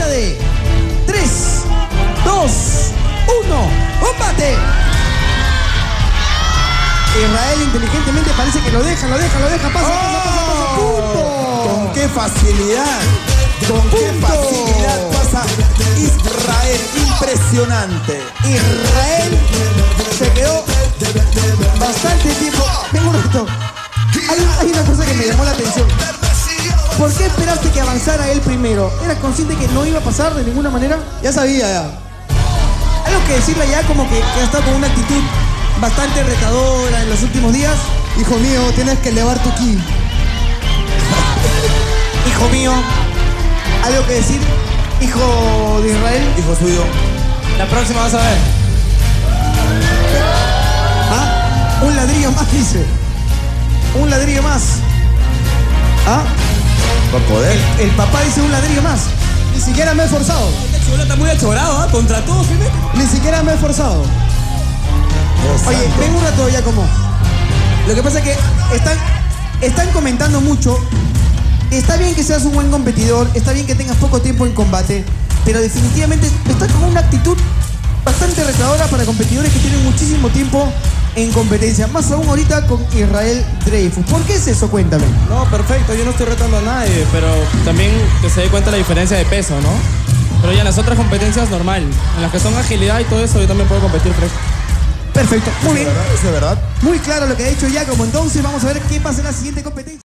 cuenta de 3, 2, 1, ¡combate! Israel inteligentemente parece que lo deja, pasa, punto. ¿Con qué facilidad? ¿Con qué facilidad pasa Israel? Impresionante. Israel se quedó bastante tiempo. Vengo un rato. Hay una cosa que me llamó la atención. ¿Por qué esperaste que avanzara él primero? ¿Eras consciente que no iba a pasar de ninguna manera? Ya sabía, ya. Algo que decirle ya como que ha estado con una actitud bastante retadora en los últimos días. Hijo mío, tienes que elevar tu ki. Hijo mío, algo que decir, hijo de Israel. Hijo suyo. La próxima vas a ver. ¿Ah? Un ladrillo más, dice. Un ladrillo más. ¿Ah? Va a poder. El papá dice un ladrillo más. Ni siquiera me he esforzado. Este chulo está muy achorado, ¿ah? Contra todos, ¿sí? Ni siquiera me he esforzado. Oye, ven un rato ya como. Lo que pasa es que están comentando mucho. Está bien que seas un buen competidor, está bien que tengas poco tiempo en combate, pero definitivamente estás con una actitud bastante retadora para competidores que tienen muchísimo tiempo en competencia. Más aún ahorita con Israel Dreyfus. ¿Por qué es eso? Cuéntame. No, perfecto, yo no estoy retando a nadie, pero también que se dé cuenta la diferencia de peso, ¿no? Pero ya en las otras competencias normal, en las que son agilidad y todo eso, yo también puedo competir fresco. Perfecto, muy bien. ¿Es de verdad? Muy claro lo que ha dicho Giacomo. Entonces vamos a ver qué pasa en la siguiente competencia.